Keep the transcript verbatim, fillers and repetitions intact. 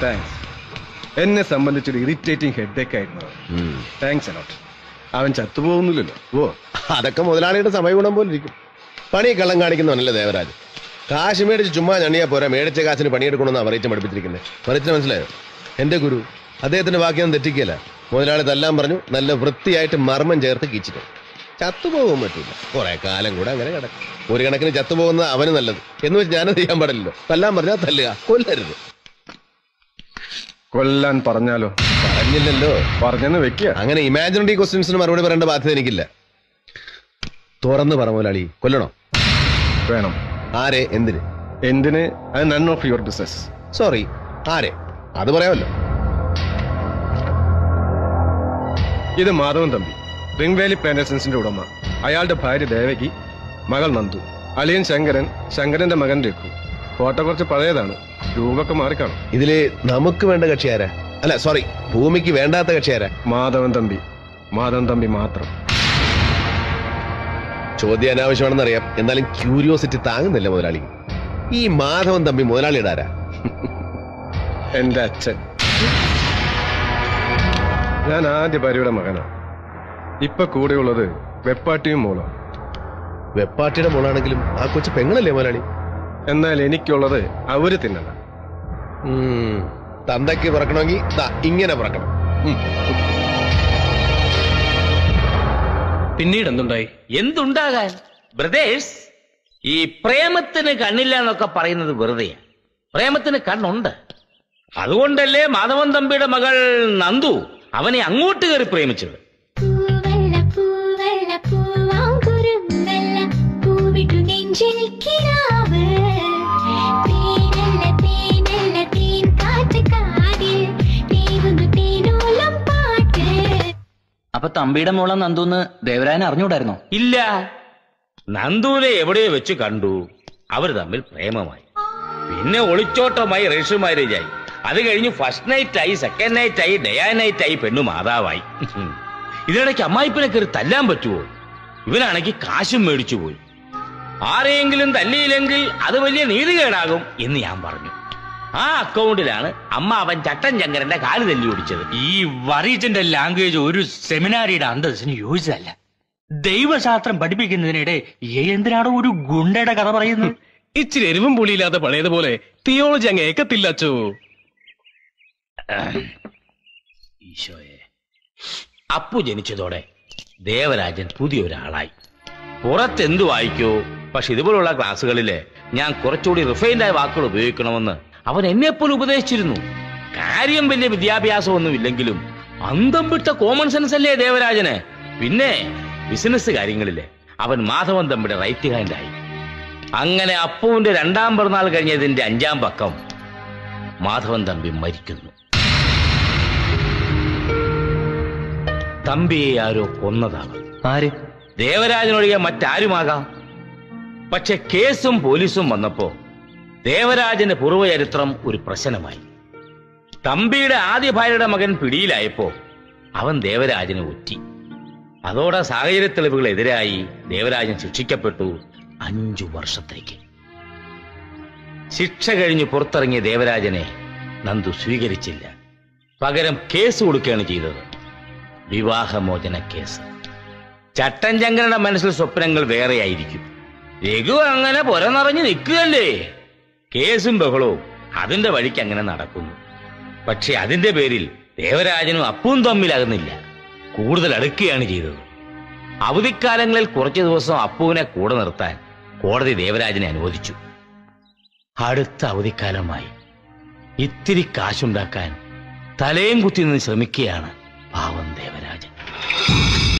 Thanks. എന്നെ സംബന്ധിച്ചൊരു irritating headache ആയിരുന്നു. Thanks a lot. അവൻ ചത്തുപോകുന്നില്ലല്ലോ. ഓ, അതൊക്കെ മുതലാളിയുടെ സമയഗുണം പോലെ ഇരിക്കും. പണി കള്ളം കാണിക്കുന്നവനല്ലേ ദേവരാജ്. കാശ് മേടിച്ച് ചുമ്മാ ഞണ്ണിയാ പോരാ, മേടിച്ച കാശിന് പണിയെടുക്കണമെന്നാണ് പറയിച്ച് പഠിപ്പിച്ചിരിക്കുന്നത്. പറയിച്ചിന് മനസ്സിലായോ? എന്റെ ഗുരു അദ്ദേഹത്തിന്റെ വാക്കിയൊന്നും തെറ്റിക്കില്ല. മുതലാളി തല്ലാൻ പറഞ്ഞു, നല്ല വൃത്തിയായിട്ട് മർമ്മം ചേർത്ത് കീച്ചിട്ടു. ചത്തുപോകാൻ പറ്റില്ല, കുറെ കാലം കൂടെ അങ്ങനെ കിടക്കും. ഒരു കണക്കിന് ചത്തുപോകുന്നത് അവന് നല്ലത് എന്ന് വെച്ച് ഞാനത് ചെയ്യാൻ പാടില്ലല്ലോ. തല്ലാൻ പറഞ്ഞാൽ തല്ലുക, കൊല്ലരുത്. കൊല്ലാൻ പറഞ്ഞാലോ? പറഞ്ഞില്ലല്ലോ, പറഞ്ഞെന്ന് വെക്കുക. അങ്ങനെ ഇമാജിനറി ക്വസ്റ്റ്യൻസിന് മറുപടി പറയേണ്ട ബാധ്യത എനിക്കില്ല. തുറന്ന് പറ മുതലാളി, കൊല്ലണോ? വേണം. ആരെ? എന്തിന്? എന്തിന്? അത് none of your business. Sorry, ആരെ? അത് പറയാമല്ലോ. ഇത് മാധവൻ തമ്പി, റിംഗ് വാലി പ്ലാന്റേഷൻസിന്റെ ഉടമ. അയാളുടെ ഭാര്യ ദേവകി, മകൾ നന്ദു, അളിയൻ ശങ്കരൻ, ശങ്കരന്റെ മകൻ രഘു. ഫോട്ടോ കുറച്ച് പഴയതാണ്, രൂപമൊക്കെ മാറിക്കാണും. ഇതില് നമുക്ക് വേണ്ട കക്ഷി ആരാ? അല്ല സോറി, ഭൂമിക്ക് വേണ്ടാത്ത കക്ഷി ആരാ? മാധവൻ തമ്പി. മാധവൻ തമ്പി മാത്രം. ചോദ്യം അനാവശ്യമാണെന്ന് അറിയാം, എന്നാലും ക്യൂരിയോസിറ്റി താങ്ങുന്നില്ല മുതലാളി. ഈ മാധവൻ തമ്പി മുതലാളിയുടെ ആരാ? എന്റെ അച്ഛൻ. ഞാൻ ആദ്യ ഭാര്യയുടെ മകനാണ്. ഇപ്പൊ കൂടെയുള്ളത് വെപ്പാട്ടിയും മോളും. വെപ്പാട്ടിയുടെ മോളാണെങ്കിലും ആ കൊച്ചു പെങ്ങളല്ലേ മുതലാളി? എന്നാൽ എനിക്കുള്ളത് അവര് തിന്നല. തന്തയ്ക്ക് പറക്കണമെങ്കിൽ ഇങ്ങനെ പറക്കണം. പിന്നീട് എന്തുണ്ടായി? എന്തുണ്ടാകാൻ ബ്രദേഴ്സ്, ഈ പ്രേമത്തിന് കണ്ണില്ല എന്നൊക്കെ പറയുന്നത് വെറുതെയാ. പ്രേമത്തിന് കണ്ണുണ്ട്. അതുകൊണ്ടല്ലേ മാധവൻ തമ്പിയുടെ മകൾ നന്ദു അവനെ അങ്ങോട്ട് കയറി പ്രേമിച്ചത്. അപ്പൊ തമ്പിയുടെ മോളെ നന്ദൂന്ന് ദേവരായനെ അറിഞ്ഞൂടായിരുന്നോ? ഇല്ല, നന്ദുവിനെ എവിടെയോ വെച്ച് കണ്ടു. അവർ തമ്മിൽ പ്രേമമായി. പിന്നെ ഒളിച്ചോട്ടമായി രജിസ്റ്റർ മാരേജായി. അത് കഴിഞ്ഞ് ഫസ്റ്റ് നൈറ്റ് ആയി, സെക്കൻഡ് നൈറ്റ് ആയി, ഡേ നൈറ്റ് ആയി, പെണ്ണു മാതാവായി. ഇതിനിടയ്ക്ക് അമ്മായിപ്പിനെ കയറി തല്ലാൻ പറ്റുമോ? ഇവനാണെങ്കിൽ കാശും മേടിച്ചു പോയി. ആരെയെങ്കിലും തല്ലിയില്ലെങ്കിൽ അത് വലിയ നീതികേടാകും എന്ന് ഞാൻ പറഞ്ഞു. ആ അക്കൗണ്ടിലാണ് അമ്മ അവൻ ചട്ടൻ ചങ്കരന്റെ കാല് തല്ലി ഓടിച്ചത്. ഈ വറീജന്റെ ലാംഗ്വേജ് ഒരു സെമിനാരിയുടെ അന്തസ്സിന് യോജിച്ചതല്ല. ദൈവശാസ്ത്രം പഠിപ്പിക്കുന്നതിനിടെ എന്തിനാണോ ഒരു ഗുണ്ടയുടെ കഥ പറയുന്നത്? ഇച്ചിരി എരിവും പുളിയില്ലാത്ത പഴയതുപോലെ തിയോളജി അങ്ങ് ഏക്കത്തില്ലച്ചോ. ഈശോയെ, അപ്പു ജനിച്ചതോടെ ദേവരാജൻ പുതിയൊരാളായി. പുറത്തെന്തു വായിക്കോ, പക്ഷെ ഇതുപോലുള്ള ക്ലാസ്സുകളില് ഞാൻ കുറച്ചുകൂടി റിഫൈൻഡായ വാക്കുകൾ ഉപയോഗിക്കണമെന്ന് അവൻ എന്നെപ്പോലും ഉപദേശിച്ചിരുന്നു. കാര്യം വലിയ വിദ്യാഭ്യാസമൊന്നും ഇല്ലെങ്കിലും അന്തം വിട്ട കോമൺ സെൻസ് അല്ലേ ദേവരാജന്. പിന്നെ ബിസിനസ് കാര്യങ്ങളില് അവൻ മാധവൻ തമ്പിയുടെ റൈറ്റ് ഹാൻഡായി. അങ്ങനെ അപ്പുവിന്റെ രണ്ടാം പിറന്നാൾ കഴിഞ്ഞതിന്റെ അഞ്ചാം പക്കം മാധവൻ തമ്പി മരിക്കുന്നു. തമ്പിയെ ആരോ കൊന്നതാണ്. ആര്? ദേവരാജനൊഴികെ മറ്റാരുമാകാം. പക്ഷെ കേസും പോലീസും വന്നപ്പോ ദേവരാജന്റെ പൂർവ്വചരിത്രം ഒരു പ്രശ്നമായി. തമ്പിയുടെ ആദ്യ ഭാര്യയുടെ മകൻ പിടിയിലായപ്പോ അവൻ ദേവരാജനെ ഒറ്റി. അതോടെ സാഹചര്യ തെളിവുകൾ എതിരായി ദേവരാജൻ ശിക്ഷിക്കപ്പെട്ടു അഞ്ചു വർഷത്തേക്ക്. ശിക്ഷ കഴിഞ്ഞ് പുറത്തിറങ്ങിയ ദേവരാജനെ നന്ദു സ്വീകരിച്ചില്ല. പകരം കേസ് കൊടുക്കുകയാണ് ചെയ്തത്, വിവാഹമോചന കേസ്. ചട്ടൻ ചങ്കരന്റെ മനസ്സിൽ സ്വപ്നങ്ങൾ വേറെയായിരിക്കും. രഘു അങ്ങനെ പുര നിറഞ്ഞു നിൽക്കുകയല്ലേ. കേസും ബഹളവും അതിന്റെ വഴിക്ക് അങ്ങനെ നടക്കുന്നു. പക്ഷെ അതിന്റെ പേരിൽ ദേവരാജനും അപ്പവും തമ്മിലാകുന്നില്ല, കൂടുതൽ അടുക്കുകയാണ് ചെയ്തത്. അവധിക്കാലങ്ങളിൽ കുറച്ചു ദിവസം അപ്പുവിനെ കൂടെ നിർത്താൻ കോടതി ദേവരാജനെ അനുവദിച്ചു. അടുത്ത അവധിക്കാലമായി ഇത്തിരി കാശുണ്ടാക്കാൻ തലയും കുത്തി നിന്ന് ശ്രമിക്കുകയാണ് പാവം ദേവരാജൻ.